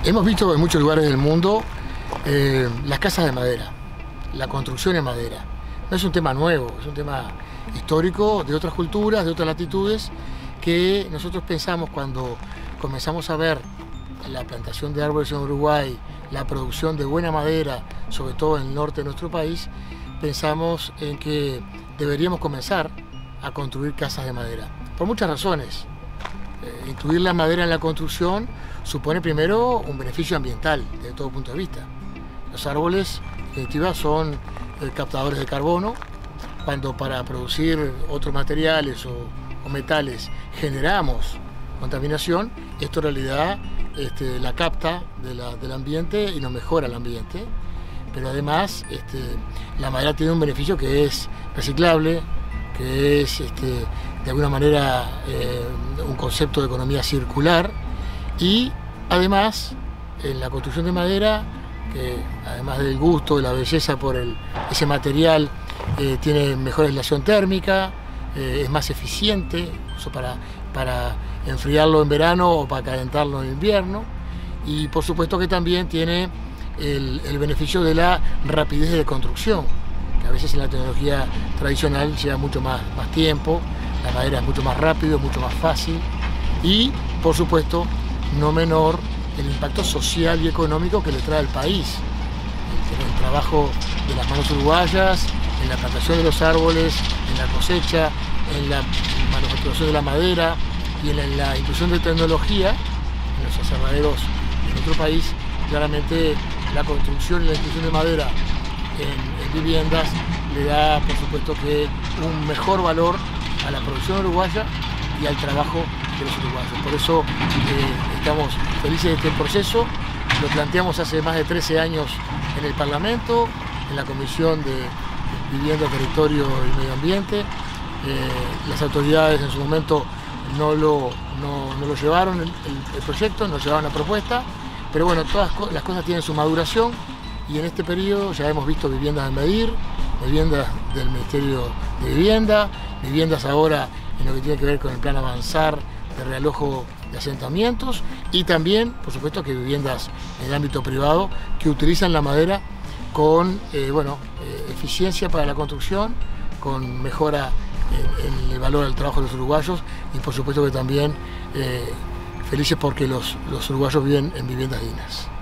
Hemos visto en muchos lugares del mundo las casas de madera, la construcción en madera. No es un tema nuevo, es un tema histórico de otras culturas, de otras latitudes, que nosotros pensamos cuando comenzamos a ver la plantación de árboles en Uruguay, la producción de buena madera, sobre todo en el norte de nuestro país, pensamos en que deberíamos comenzar a construir casas de madera, por muchas razones. Incluir la madera en la construcción supone primero un beneficio ambiental desde todo punto de vista. Los árboles, en definitiva, son captadores de carbono. Cuando para producir otros materiales o metales generamos contaminación, esto en realidad la capta del ambiente y nos mejora el ambiente. Pero además la madera tiene un beneficio que es reciclable, que es de alguna manera un concepto de economía circular, y además en la construcción de madera, que además del gusto y la belleza por ese material, tiene mejor aislación térmica, es más eficiente para enfriarlo en verano o para calentarlo en invierno, y por supuesto que también tiene el beneficio de la rapidez de construcción, que a veces en la tecnología tradicional lleva mucho más tiempo. La madera es mucho más rápido, mucho más fácil, y por supuesto no menor el impacto social y económico que le trae al país. El trabajo de las manos uruguayas, en la plantación de los árboles, en la cosecha, en la manufacturación de la madera y en la inclusión de tecnología en los aserraderos de nuestro país. Claramente la construcción y la inclusión de madera en viviendas le da, por supuesto, que un mejor valor a la producción uruguaya y al trabajo de los uruguayos. Por eso estamos felices de este proceso. Lo planteamos hace más de 13 años en el Parlamento, en la Comisión de Vivienda, Territorio y Medio Ambiente. Las autoridades en su momento no lo llevaron el proyecto, no llevaron la propuesta, pero bueno, todas las cosas tienen su maduración, y en este periodo ya hemos visto viviendas de MEDIR, viviendas del Ministerio de Vivienda, viviendas ahora en lo que tiene que ver con el plan Avanzar de realojo de asentamientos, y también, por supuesto, que viviendas en el ámbito privado que utilizan la madera con eficiencia para la construcción, con mejora en el valor del trabajo de los uruguayos, y por supuesto que también felices porque los uruguayos viven en viviendas dignas.